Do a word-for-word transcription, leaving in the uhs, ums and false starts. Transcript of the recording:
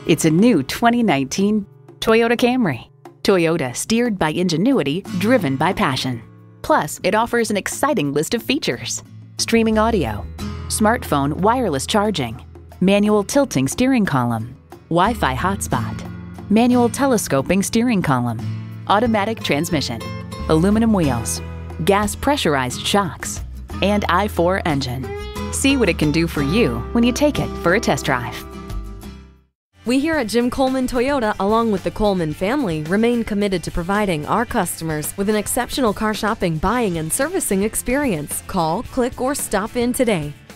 It's a new twenty nineteen Toyota Camry. Toyota, steered by ingenuity, driven by passion. Plus, it offers an exciting list of features: streaming audio, smartphone wireless charging, manual tilting steering column, Wi-Fi hotspot, manual telescoping steering column, automatic transmission, aluminum wheels, gas pressurized shocks, and I four engine. See what it can do for you when you take it for a test drive. We here at Jim Coleman Toyota, along with the Coleman family, remain committed to providing our customers with an exceptional car shopping, buying, and servicing experience. Call, click, or stop in today.